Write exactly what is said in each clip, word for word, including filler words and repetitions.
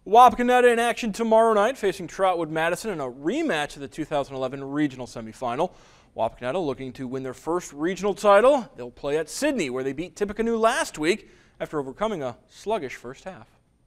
Wapakoneta in action tomorrow night, facing Trotwood Madison in a rematch of the two thousand eleven regional semifinal. Wapakoneta looking to win their first regional title. They'll play at Sydney, where they beat Tippecanoe last week after overcoming a sluggish first half.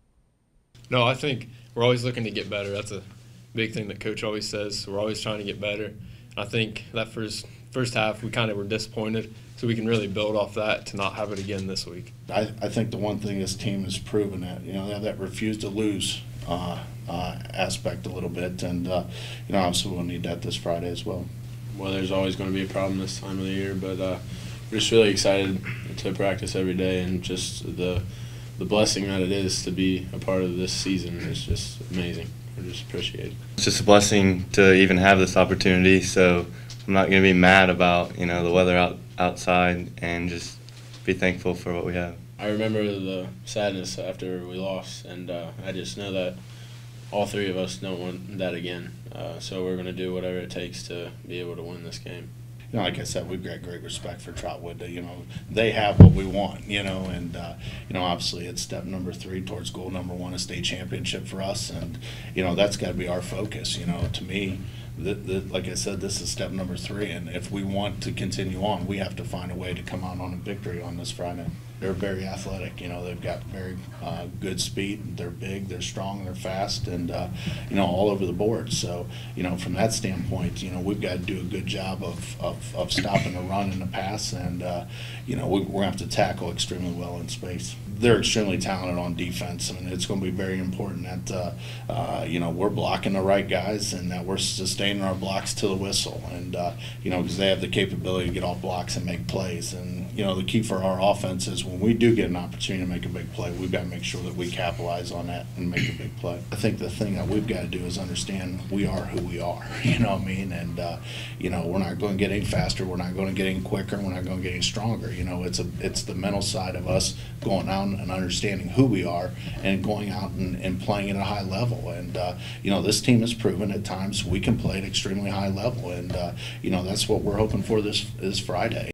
No, I think we're always looking to get better. That's a big thing that Coach always says. We're always trying to get better. I think that first first half we kind of were disappointed, so we can really build off that to not have it again this week. I, I think the one thing this team has proven that, you know, they have that refuse to lose uh, uh, aspect a little bit, and, uh, you know, obviously we'll need that this Friday as well. Well, there's always going to be a problem this time of the year, but uh, we're just really excited to practice every day, and just the the blessing that it is to be a part of this season is just amazing. We just appreciate it. It's just a blessing to even have this opportunity, so I'm not going to be mad about, you know, the weather out outside, and just be thankful for what we have. I remember the sadness after we lost, and uh, I just know that all three of us don't want that again. Uh, so we're going to do whatever it takes to be able to win this game. You know, like I said, we've got great respect for Trotwood. You know, they have what we want, you know, and, uh, you know, obviously it's step number three towards goal number one, a state championship for us. And, you know, that's got to be our focus. You know, to me, the, the, like I said, this is step number three. And if we want to continue on, we have to find a way to come out on a victory on this Friday. They're very athletic. You know, they've got very uh, good speed. They're big, they're strong, they're fast, and, uh, you know, all over the board. So, you know, from that standpoint, you know, we've got to do a good job of, of, of stopping the run and the pass, and, uh, you know, we, we're going to have to tackle extremely well in space. They're extremely talented on defense. I mean, it's going to be very important that, uh, uh, you know, we're blocking the right guys and that we're sustaining our blocks to the whistle. And, uh, you know, because they have the capability to get off blocks and make plays. And, you know, the key for our offense is when we do get an opportunity to make a big play, we've got to make sure that we capitalize on that and make a big play. I think the thing that we've got to do is understand we are who we are, you know what I mean? And, uh, you know, we're not going to get any faster, we're not going to get any quicker, we're not going to get any stronger. You know, it's, a, it's the mental side of us going out and understanding who we are and going out and, and playing at a high level. And, uh, you know, this team has proven at times we can play at extremely high level. And, uh, you know, that's what we're hoping for this, this Friday.